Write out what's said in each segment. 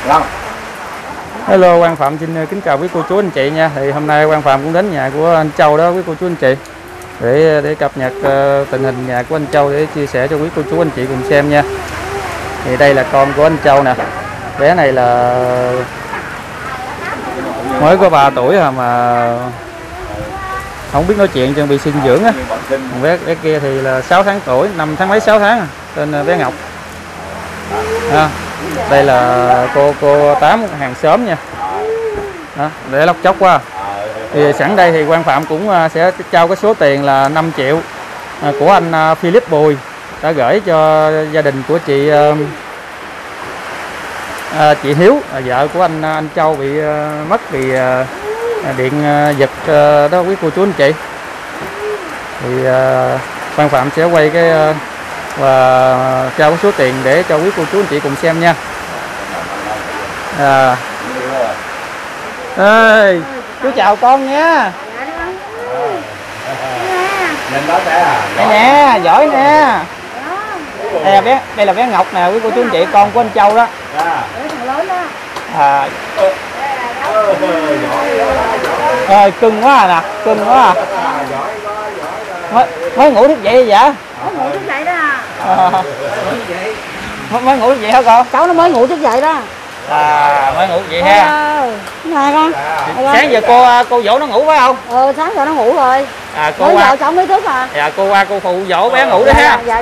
Hello, Quang Phạm xin kính chào quý cô chú anh chị nha. Thì hôm nay Quang Phạm cũng đến nhà của anh Châu đó quý cô chú anh chị để cập nhật tình hình nhà của anh Châu để chia sẻ cho quý cô chú anh chị cùng xem nha. Thì đây là con của anh Châu nè. Bé này là mới có 3 tuổi mà không biết nói chuyện cho bị suy dinh dưỡng á. Bé kia thì là 6 tháng tuổi, 5 tháng mấy 6 tháng tên bé Ngọc. Đây là cô Tám hàng xóm nha. Đó, để lóc chóc quá. Thì sẵn đây thì Quang Phạm cũng sẽ trao cái số tiền là 5 triệu của anh Philip Bùi đã gửi cho gia đình của chị Hiếu, vợ của anh Châu bị mất vì điện giật đó quý cô chú anh chị. Thì Quang Phạm sẽ quay cái và trao cái số tiền để cho quý cô chú anh chị cùng xem nha. Ê, chú chào con nha. Đây nè, giỏi nè. Đây là bé Ngọc nè quý cô chú anh chị, con của anh Châu đó. Cưng quá nè, cưng quá. Mới ngủ thức dậy vậy? Mới ngủ thức dậy đó. Mới ngủ thức dậy hả con? Cháu nó mới ngủ thức dậy đó. Mới ngủ vậy ha. Nè con. Sáng giờ cô dỗ nó ngủ phải không? Sáng giờ nó ngủ rồi. Cô qua cháu mới thức à. Dạ, cô qua cô phụ dỗ bé ngủ đó ha. Dạ.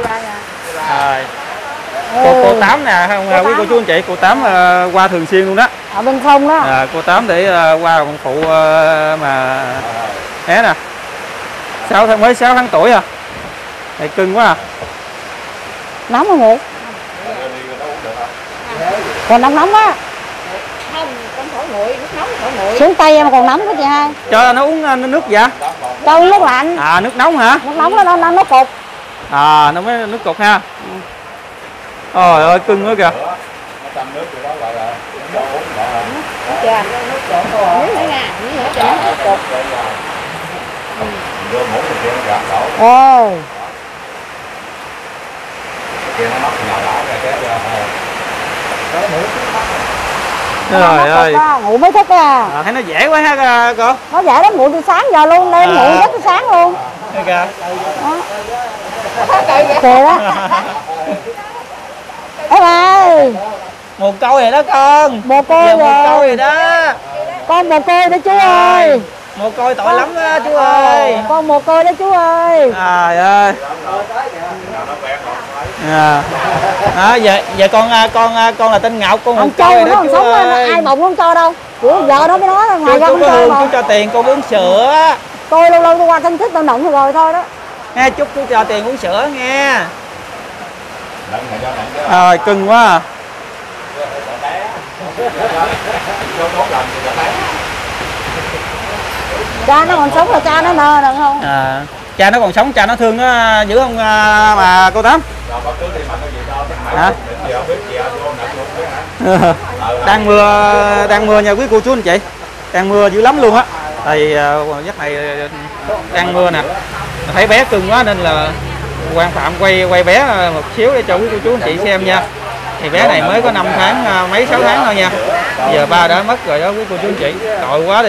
Cô Tám nè, không quý cô chú anh chị, cô Tám qua thường xuyên luôn đó. Ở bên không đó. Cô Tám để qua con phụ mà bé nè. Mới 6 tháng tuổi à. Này cưng quá à. Nóng không ngủ? Còn nóng á. Không, con thổi nguội, nước nóng thổi nguội. Xuống tay em còn nóng quá chị hai. Cho nó uống nước dạ? Cho uống nước lạnh. Nước nóng hả? Nước nóng nó cục. Nó mới nước cục ha. Trời ơi cưng quá kìa. Ôi. Trời ơi. Ngủ mới thức à. Thấy nó dễ quá ha cô. Nó dễ lắm, ngủ từ sáng giờ luôn, nên ngủ rất từ sáng luôn. Đây kìa. Kìa đó. Em ơi. Một câu vậy đó con. Một câu rồi. Một câu vậy đó. Con một cô đó chú ơi. Một coi tội lắm đó chú ơi. Con một cô đó chú ơi. Trời ơi. Giờ con là tên Ngọc, con một Châu coi nó đó chú sống ơi. ai bụng không cho đâu. Của vợ nó mới nói là ngoài ra không cho mà. Chú cho tiền con uống sữa. Tôi lâu tôi qua thân thích tôi nụng rồi thôi đó. Nghe chúc chú cho tiền uống sữa nghe. Cưng quá à. Cha nó còn sống là cha nó nơ được không? Cha nó còn sống, cha nó thương nó dữ không mà cô Tám? Hả? Đang mưa nha quý cô chú anh chị. Đang mưa dữ lắm luôn á. Thì giấc này đang mưa nè. Thấy bé cưng quá nên là Quang Phạm quay bé một xíu để cho quý cô chú anh chị xem nha. Thì bé này mới có 5 tháng mấy 6 tháng thôi nha. Giờ ba đã mất rồi đó quý cô chú anh chị. Tội quá đi.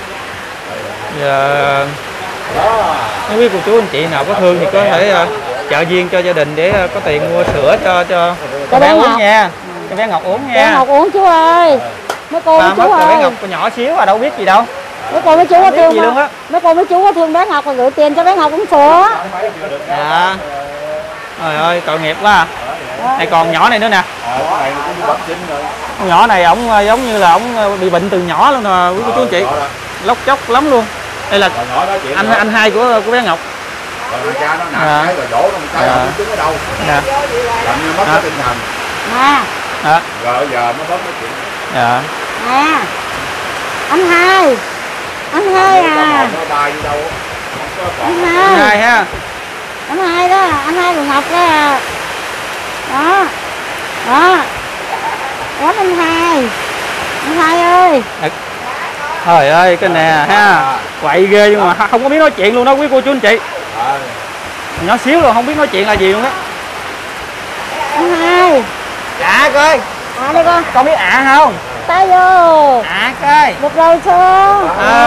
Giờ nếu quý cô chú anh chị nào có thương thì có thể trợ duyên cho gia đình để có tiền mua sữa cho bé uống nha. Cho bé Ngọc uống nha. Bé Ngọc uống chú ơi. Mấy cô mấy chú ơi. Bé Ngọc nhỏ xíu mà đâu biết gì đâu. Mấy cô mấy chú có thương luôn á. Mấy cô mấy chú có thương bé Ngọc và gửi tiền cho bé Ngọc uống sữa. Dạ. Trời ơi tội nghiệp quá à. Này còn nhỏ này nữa nè. Con nhỏ này ổng giống như là ổng bị bệnh từ nhỏ luôn nè quý cô chú anh chị. Lóc chóc lắm luôn. Đây là anh hai của bé Ngọc. Cha nó nặng cái rồi dỗ nó cái không biết ở đâu. Làm như mất cái tinh thần. Rồi giờ nó bớt nói chuyện. Dạ. Anh hai. Anh hai à. Anh hai ha. Anh hai đó, anh hai của Ngọc đó. Đó. Đó. Đó anh hai. Anh hai ơi. Trời ơi cái nè ha. Quậy ghê nhưng mà không có biết nói chuyện luôn đó quý cô chú anh chị. Nhỏ xíu rồi không biết nói chuyện là gì luôn á. Anh hai. Dạ cô ơi. đi con biết không? tay vô Coi được rồi xuống.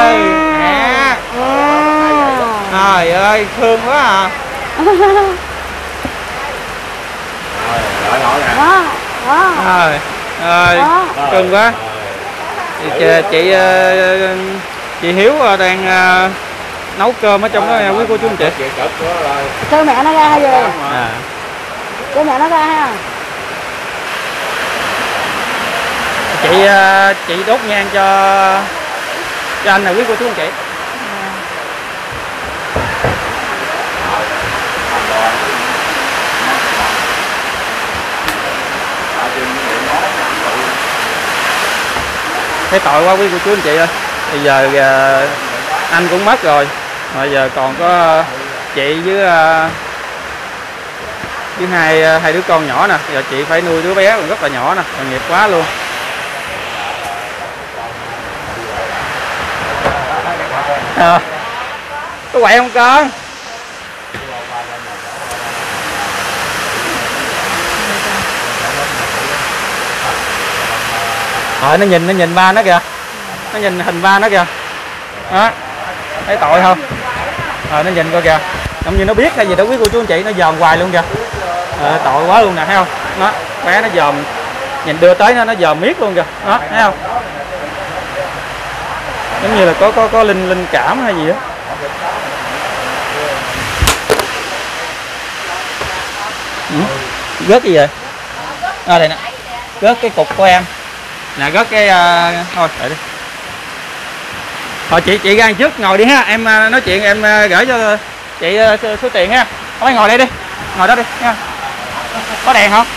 Trời ơi thương quá à. Cưng quá. Chị Hiếu đang nấu cơm ở trong đó nha quý cô chú anh chị. Kêu mẹ nó ra hay gì? Kêu mẹ nó ra ha. Chị đốt nhang cho anh này quý cô chú anh chị. Thấy tội quá quý cô chú anh chị ơi. Bây giờ anh cũng mất rồi, mà giờ còn có chị với hai đứa con nhỏ nè. Giờ chị phải nuôi đứa bé còn rất là nhỏ nè, tội nghiệp quá luôn. Có quậy không con? Nó nhìn ba nó kìa, nó nhìn hình ba nó kìa, đó thấy tội không? Nó nhìn coi kìa, giống như nó biết hay gì đó quý cô chú anh chị, nó dòm hoài luôn kìa. Tội quá luôn nè, thấy không? Nó bé nó dòm, nhìn đưa tới nó dòm miết luôn kìa, đó thấy không? Giống như là có linh cảm hay gì đó. Rớt gì vậy? Đây nè, rớt cái cục của em nè, rớt cái thôi đợi đi. Thôi chị ra trước ngồi đi ha, em nói chuyện em gửi cho chị số tiền ha. Thôi ngồi đây đi, ngồi đó đi ha. Có đèn không?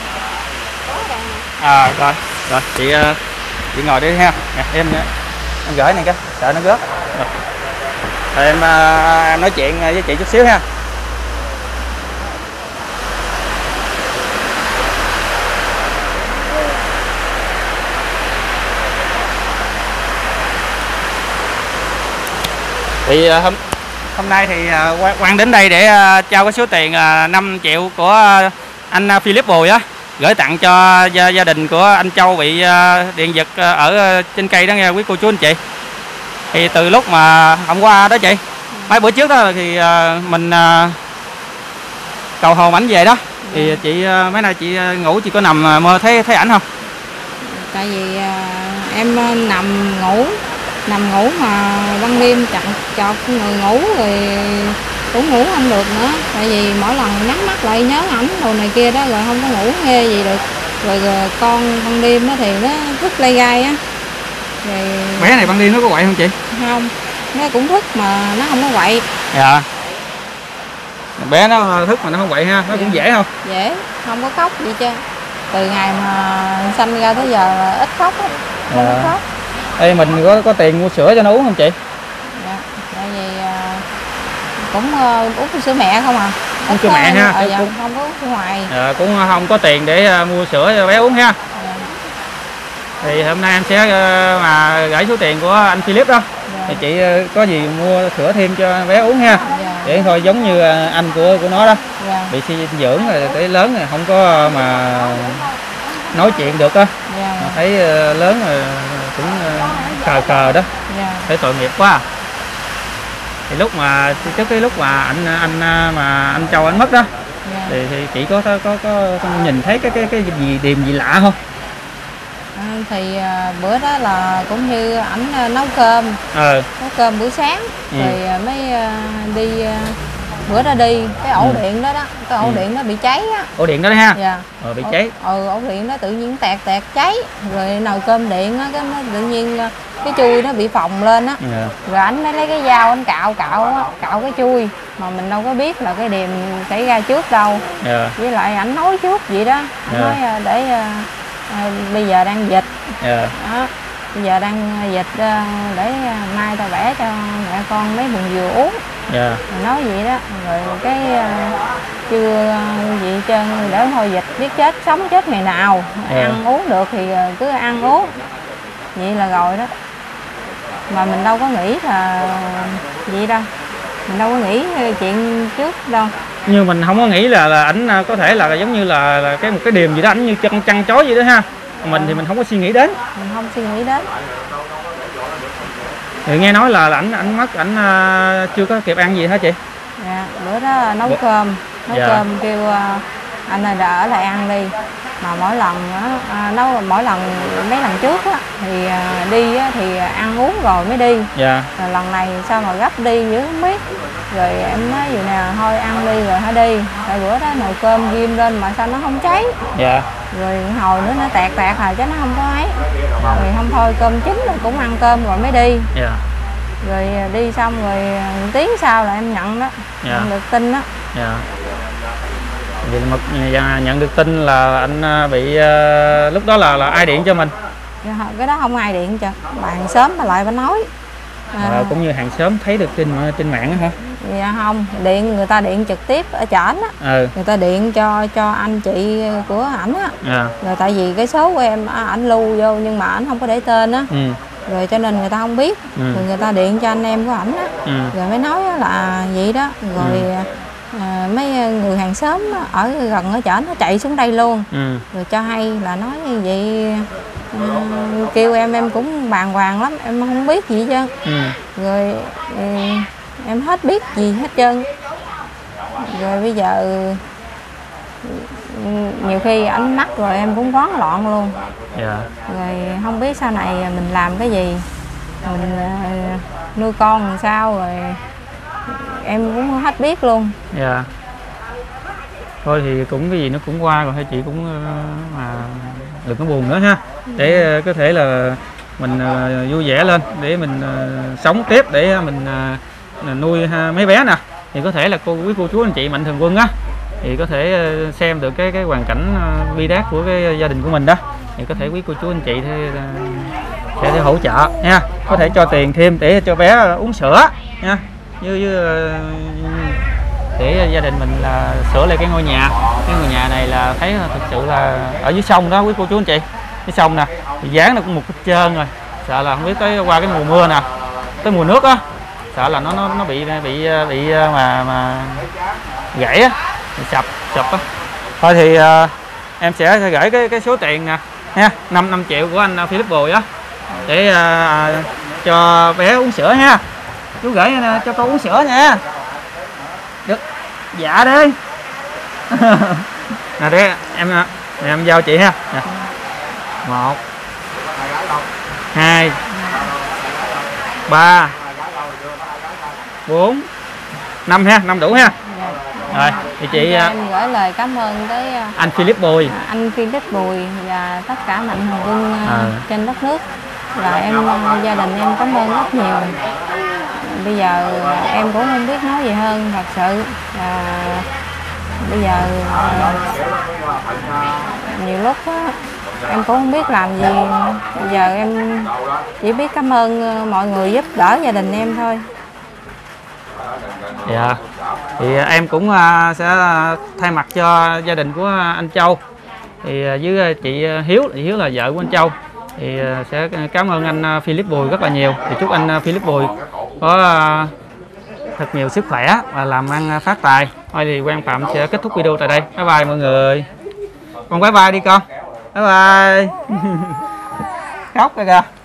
Rồi chị ngồi đi ha. Nè, em gửi này cái sợ nó rớt. Rồi em nói chuyện với chị chút xíu ha. Thì hôm nay thì Quang đến đây để trao cái số tiền 5 triệu của anh Philip Bùi á, gửi tặng cho gia đình của anh Châu bị điện giật ở trên cây đó nghe quý cô chú anh chị. Thì từ lúc mà hôm qua đó chị, mấy bữa trước đó thì mình cầu hồn ảnh về đó, thì chị mấy nay chị ngủ chị có nằm mơ thấy ảnh không? Tại vì em nằm ngủ mà ban đêm chợt người ngủ rồi cũng ngủ không được nữa, tại vì mỗi lần nhắm mắt lại nhớ ảnh đồ này kia đó, rồi không có ngủ nghe gì được, rồi con ban đêm đó thì nó thức lay gai á. Rồi bé này ban đêm nó có quậy không chị? Không, nó cũng thức mà nó không có quậy. Dạ, bé nó thức mà nó không quậy ha, nó cũng dễ không? Dễ, không có khóc gì chứ. Từ ngày mà sanh ra tới giờ là ít khóc á, không có khóc. Ê, mình có tiền mua sữa cho nó uống không chị? Dạ, tại vì cũng uống sữa mẹ không à. Uống sữa mẹ ha? Dạ, không có uống sữa ngoài. Cũng không có tiền để mua sữa cho bé uống ha. Dạ. Thì hôm nay em sẽ mà gửi số tiền của anh Philip đó. Dạ. Thì chị có gì mua sữa thêm cho bé uống ha. Dạ. Để thôi giống như anh của nó đó. Dạ. Bị suy dinh dưỡng rồi tới lớn rồi không có mà nói chuyện được á. Dạ. Thấy lớn rồi cũng khờ đó. Dạ. Thấy tội nghiệp quá à. Thì lúc mà trước cái lúc mà anh Châu anh mất đó. Dạ. Thì chị có nhìn thấy cái gì điềm gì lạ không? Thì bữa đó là cũng như ảnh nấu cơm buổi sáng rồi mới đi bữa đó đi cái ổ điện đó cái ổ điện nó bị cháy á. Ổ điện đó ha? Dạ. Bị cháy. Ổ điện nó tự nhiên tẹt cháy, rồi nồi cơm điện á, cái nó tự nhiên cái chui nó bị phồng lên á. Rồi ảnh mới lấy cái dao anh cạo cái chui, mà mình đâu có biết là cái điềm xảy ra trước đâu. Với lại ảnh nói trước vậy đó, nói để bây giờ đang dịch. Đó, bây giờ đang dịch để mai tao vẽ cho mẹ con mấy bùn dừa uống. Nói vậy đó, rồi cái chưa gì trơn, để thôi dịch biết chết sống chết ngày nào. Ăn uống được thì cứ ăn uống vậy là rồi đó, mà mình đâu có nghĩ là vậy đâu, mình đâu có nghĩ chuyện trước đâu. Nhưng mình không có nghĩ là ảnh có thể là giống như là một cái điềm gì đó, ảnh như chăn chói gì đó ha. mình thì mình không có suy nghĩ đến. Mình không suy nghĩ đến. Thì nghe nói là ảnh mất, ảnh chưa có kịp ăn gì hả chị? Dạ, bữa đó nấu cơm, cơm kêu anh ơi đã ở lại ăn đi. Mà mỗi lần mỗi lần mấy lần trước á, thì đi á, thì ăn uống rồi mới đi. Dạ. Rồi lần này sao mà gấp đi dữ không biết. Rồi em nói gì nè, thôi ăn đi rồi hãy đi. Rồi bữa đó nồi cơm ghim lên mà sao nó không cháy. Dạ. Rồi hồi nữa nó tẹt rồi chứ nó không có ấy. Rồi không thôi cơm chín rồi cũng ăn cơm rồi mới đi. Dạ. Rồi đi xong rồi 1 tiếng sau là em nhận đó. Dạ. Nhận được tin đó. Dạ. Vậy mà nhận được tin là anh bị lúc đó là ai điện cho mình? Cái đó không ai điện cho, bà hàng xóm mà lại bà nói. Cũng như hàng xóm thấy được trên mạng hả? Dạ không, người ta điện trực tiếp ở trển á. Người ta điện cho anh chị của ảnh á. Rồi tại vì cái số của em ảnh lưu vô nhưng mà ảnh không có để tên á. Rồi cho nên người ta không biết. Rồi người ta điện cho anh em của ảnh á. Rồi mới nói là vậy đó. Rồi mấy người hàng xóm ở gần ở trển nó chạy xuống đây luôn. Rồi cho hay là nói như vậy. Kêu em cũng bàng hoàng lắm, em không biết gì hết trơn. Rồi em hết biết gì hết trơn. Rồi bây giờ nhiều khi ảnh mắc rồi em cũng hoảng loạn luôn. Rồi không biết sau này mình làm cái gì, mình nuôi con làm sao, rồi em cũng hết biết luôn. Thôi thì cũng cái gì nó cũng qua rồi, thôi chị cũng mà đừng có buồn nữa ha, để có thể là mình vui vẻ lên để mình sống tiếp, để mình nuôi mấy bé nè. Thì có thể là quý cô chú anh chị mạnh thường quân á thì có thể xem được cái hoàn cảnh bi đát của cái gia đình của mình đó, thì có thể quý cô chú anh chị sẽ hỗ trợ nha, có thể cho tiền thêm để cho bé uống sữa nha, để gia đình mình là sửa lại cái ngôi nhà. Cái ngôi nhà này là thấy thực sự là ở dưới sông đó quý cô chú anh chị, cái sông nè thì dán nó cũng một hết trơn rồi, sợ là không biết tới qua cái mùa mưa nè, tới mùa nước á, sợ là nó bị mà gãy á, sập á. Thôi thì em sẽ gửi cái số tiền nè ha, 5 triệu của anh Philip Bùi á, để cho bé uống sữa ha. Chú gửi cho con uống sữa nha. Được. Dạ đi. Nè để em giao chị ha. Nè. 1 2 3 4 5 ha, 5 đủ ha. Rồi thì chị em gửi lời cảm ơn tới anh Philip Bùi, và tất cả mạnh thường quân trên đất nước. Rồi gia đình em cảm ơn rất nhiều. Bây giờ em cũng không biết nói gì hơn, thật sự bây giờ nhiều lúc á, em cũng không biết làm gì. Bây giờ em chỉ biết cảm ơn mọi người giúp đỡ gia đình em thôi. Dạ, thì em cũng sẽ thay mặt cho gia đình của anh Châu, thì với chị Hiếu là vợ của anh Châu, thì sẽ cảm ơn anh Philip Bùi rất là nhiều. Thì chúc anh Philip Bùi có thật nhiều sức khỏe và làm ăn phát tài. Thôi thì Quang Phạm sẽ kết thúc video tại đây. Bye bye mọi người. Con bye bye đi con. Bye bye. Khóc kìa kìa.